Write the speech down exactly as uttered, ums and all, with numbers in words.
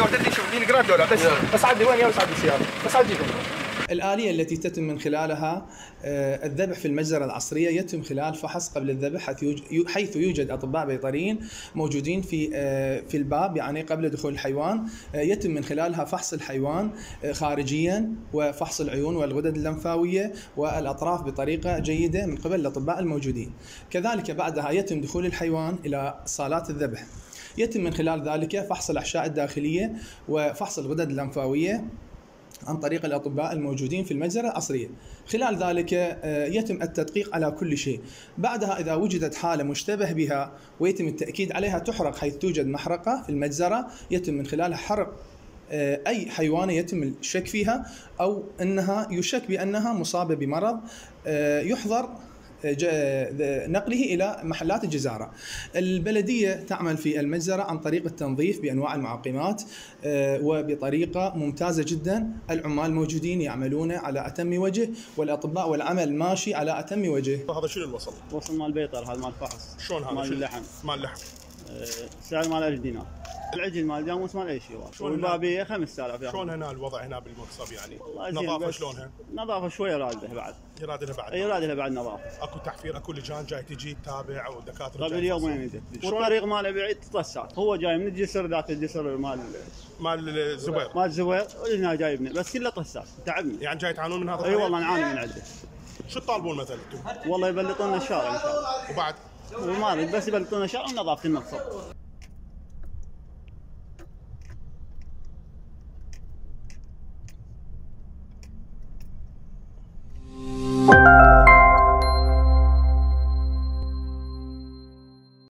لو تدري شوف فيني قراب دولار بس بس عدي وين يا بس عدي السياره بس عديكم. الآلية التي تتم من خلالها الذبح في المجزرة العصرية يتم خلال فحص قبل الذبح حيث يوجد أطباء بيطريين موجودين في في الباب، يعني قبل دخول الحيوان يتم من خلالها فحص الحيوان خارجيا وفحص العيون والغدد اللمفاوية والأطراف بطريقة جيدة من قبل الأطباء الموجودين. كذلك بعدها يتم دخول الحيوان إلى صالات الذبح، يتم من خلال ذلك فحص الأحشاء الداخلية وفحص الغدد اللمفاوية عن طريق الأطباء الموجودين في المجزرة العصرية. خلال ذلك يتم التدقيق على كل شيء. بعدها إذا وجدت حالة مشتبه بها ويتم التأكيد عليها تحرق حيث توجد محرقة في المجزرة، يتم من خلالها حرق أي حيوانة يتم الشك فيها أو أنها يشك بأنها مصابة بمرض، يحظر نقله إلى محلات الجزارة. البلدية تعمل في المجزرة عن طريق التنظيف بأنواع المعقمات وبطريقة ممتازة جدا. العمال الموجودين يعملون على أتم وجه والأطباء والعمل ماشي على أتم وجه. هذا شنو الوصل؟ وصل مال بيطر، هذا مال فحص. شلون هذا؟ مال اللحم. مال اللحم. سعر مال ألف دينار. العجل مال جاموس مال اي شيء، والبابيه خمسة آلاف. شلون هنا الوضع هنا بالمقصب يعني؟ نظافه نظافه شلونها؟ نظافه شويه رادها بعد. يراد لها بعد. اي يراد لها بعد نظافه. اكو تحفير، اكو لجان جاي تجي تتابع ودكاتره. طيب اليوم وين يجي؟ والطريق ماله بعيد تطسات، هو جاي من الجسر ذات الجسر مال مال الزبير. مال الزبير وهنا جايبنا بس كله طسات تعبنا. يعني جاي تعانون من هذا؟ اي والله نعاني من عنده. شو تطالبون مثلا انتم؟ والله يبلطونا الشارع ان شاء الله. وبعد؟ وما بس يبلطونا الشارع ونظافه المقصب.